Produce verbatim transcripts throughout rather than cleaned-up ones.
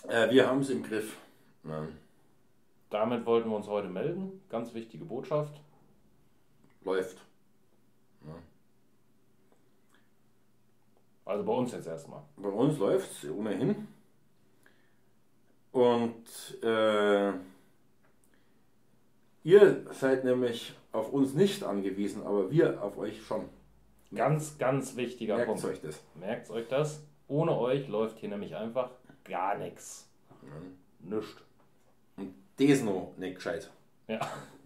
Äh, wir haben es im Griff. Ja. Damit wollten wir uns heute melden. Ganz wichtige Botschaft. Läuft. Ja. Also bei uns jetzt erstmal. Bei uns läuft es ohnehin. Und äh, ihr seid nämlich auf uns nicht angewiesen, aber wir auf euch schon. Ganz, ganz wichtiger Merkt Punkt. euch das. Merkt euch das. Ohne euch läuft hier nämlich einfach gar nichts. Ja. Nischt. Und das noch nicht gescheit. Ja.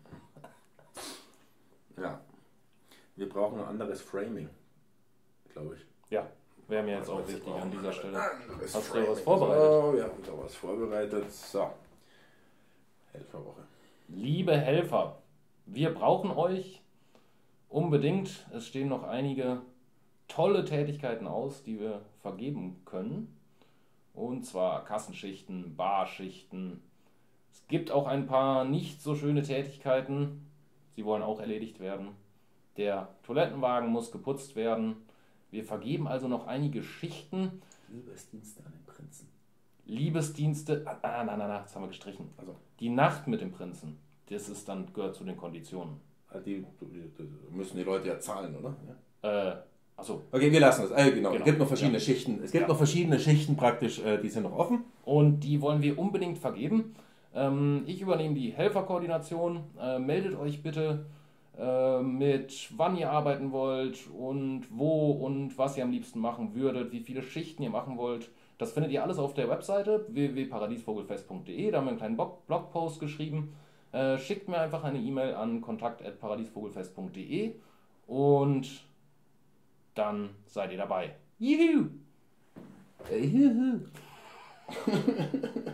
Ja. Wir brauchen ein anderes Framing, glaube ich. Ja, wäre mir jetzt auch Also wir wichtig brauchen an dieser ein Stelle. anderes Hast du Framing. was vorbereitet? So, wir haben da was vorbereitet. So. Helferwoche. Liebe Helfer, wir brauchen euch unbedingt. Es stehen noch einige tolle Tätigkeiten aus, die wir vergeben können. Und zwar Kassenschichten, Barschichten. Es gibt auch ein paar nicht so schöne Tätigkeiten. Sie wollen auch erledigt werden. Der Toilettenwagen muss geputzt werden. Wir vergeben also noch einige Schichten. Liebesdienste an den Prinzen. Liebesdienste. Ah, nein, nein, nein, das haben wir gestrichen. Also, Die Nacht mit dem Prinzen. Das ist dann, gehört zu den Konditionen. die, die, die müssen die Leute ja zahlen, oder? Ja. Äh, achso. Okay, wir lassen das. Äh, genau. Genau. Es gibt noch verschiedene Ja. Schichten. Es gibt Ja. noch verschiedene Schichten praktisch, äh, die sind noch offen. Und die wollen wir unbedingt vergeben. Ähm, ich übernehme die Helferkoordination. Äh, meldet euch bitte äh, mit, wann ihr arbeiten wollt und wo und was ihr am liebsten machen würdet, wie viele Schichten ihr machen wollt. Das findet ihr alles auf der Webseite w w w punkt paradiesvogelfest punkt de. Da haben wir einen kleinen Blog- Blogpost geschrieben. Äh, schickt mir einfach eine E-Mail an kontakt at paradiesvogelfest punkt de und dann seid ihr dabei. Juhu! Äh, juhu.